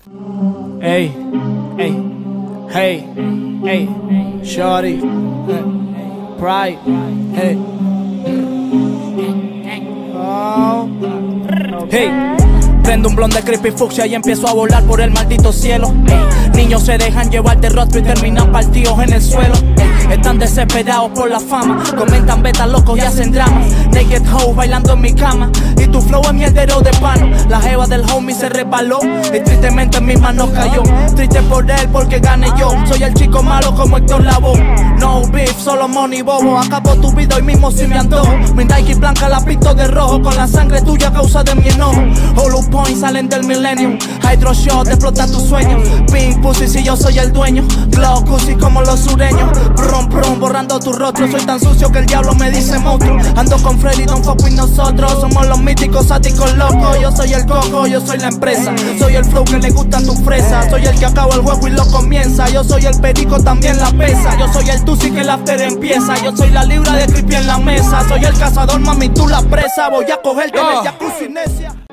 Ey, ey, hey, ey, shorty, pride, hey, oh, hey. Prendo un blonde creepy fucsia y empiezo a volar por el maldito cielo. Niños se dejan llevar de rostro y terminan partidos en el suelo. Están desesperados por la fama, comentan betas locos y hacen dramas. Naked hoe bailando en mi cama y tu flow es mierdero de pano. La jeva del homie se resbaló y tristemente en mis manos cayó. Triste por él porque gané yo. Soy el chico malo como Héctor Lavoe. No beef, solo money bobo. Acabo tu vida hoy mismo si me antojo. Mi Nike blanca la pinto de rojo con la sangre tuya a causa de mi enojo. Hollow points salen del millennium. Hydro shot explota tu sueño. Pink pussy si yo soy el dueño. Glow pussy como los sureños. Brum brum borrando tu rostro. Soy tan sucio que el diablo me dice monstruo. Ando con Freddy, don't fuck with nosotros. Somos los míticos sáticos locos. Yo soy el coco, yo soy la empresa. Soy el flow que le gustan tus fresas. Soy el que acaba el juego y lo comienza. Yo soy el perico, también la pesa. Yo soy el tusi que el after empieza. Yo soy la libra de creepy en la mesa. Soy el cazador, mami, tú la presa. Voy a cogerte en el jacuzzi necia.